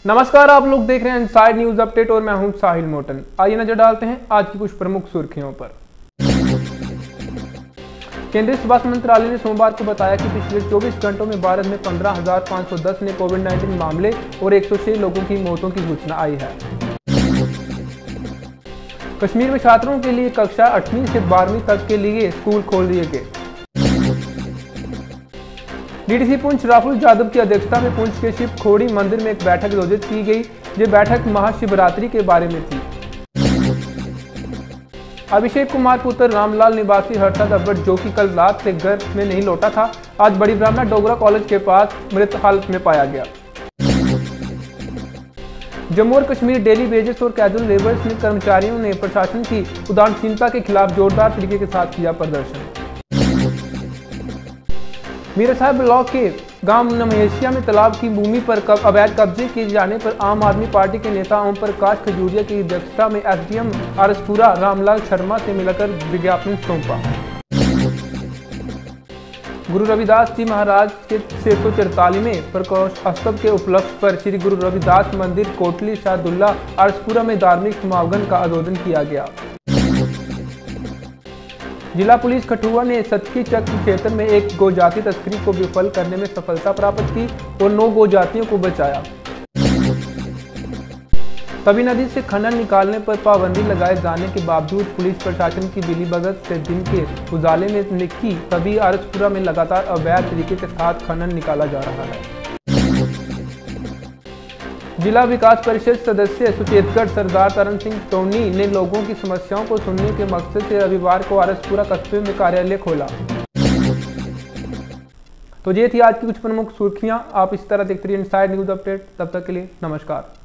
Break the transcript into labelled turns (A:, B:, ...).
A: नमस्कार, आप लोग देख रहे हैं इनसाइड न्यूज अपडेट और मैं हूं साहिल मोटन। आइए नजर डालते हैं आज की कुछ प्रमुख सुर्खियों पर। केंद्रीय स्वास्थ्य मंत्रालय ने सोमवार को बताया कि पिछले 24 घंटों में भारत में 15,510 नए कोविड-19 मामले और 106 लोगों की मौतों की सूचना आई है। कश्मीर में छात्रों के लिए कक्षा 8वीं से 12वीं तक के लिए स्कूल खोल दिए गए। डीडीसी पुंछ राहुल यादव की अध्यक्षता में पुंछ के शिव खोड़ी मंदिर में एक बैठक आयोजित की गई। ये बैठक महाशिवरात्रि के बारे में थी। अभिषेक कुमार पुत्र रामलाल निवासी हर्षद अब्बट, जो कि कल रात से घर में नहीं लौटा था, आज बड़ी ब्राह्मणा डोगरा कॉलेज के पास मृत हालत में पाया गया। जम्मू और कश्मीर डेली वेजेस और कैजुअल लेबर्स में कर्मचारियों ने प्रशासन की उदासीनता के खिलाफ जोरदार तरीके के साथ किया प्रदर्शन। मीरा साहब ब्लॉक के गांव नमहेशिया में तालाब की भूमि पर अवैध कब्जे किए जाने पर आम आदमी पार्टी के नेता ओम प्रकाश खजूरिया की अध्यक्षता में एसडीएम आरसपुरा रामलाल शर्मा से मिलकर विज्ञापन सौंपा। गुरु रविदास जी महाराज के 644वें प्रकाशोत्सव के उपलक्ष्य पर श्री गुरु रविदास मंदिर कोटली शाहदुल्ला आरसपुरा में धार्मिक समागम का आयोजन किया गया। जिला पुलिस कठुआ ने सतकी चक क्षेत्र में एक गोजाति तस्करी को विफल करने में सफलता प्राप्त की और 9 गोजातियों को बचाया। तवी नदी से खनन निकालने पर पाबंदी लगाए जाने के बावजूद पुलिस प्रशासन की मिलीभगत से दिन के उजाले में निक्की तभी आरसपुरा में लगातार अवैध तरीके के साथ खनन निकाला जा रहा है। जिला विकास परिषद सदस्य सुचेतगढ़ सरदार तरन सिंह टोनी ने लोगों की समस्याओं को सुनने के मकसद से रविवार को आरसपुरा कस्बे में कार्यालय खोला। तो ये थी आज की कुछ प्रमुख सुर्खियां। आप इस तरह देखते रहिए इनसाइड न्यूज अपडेट। तब तक के लिए नमस्कार।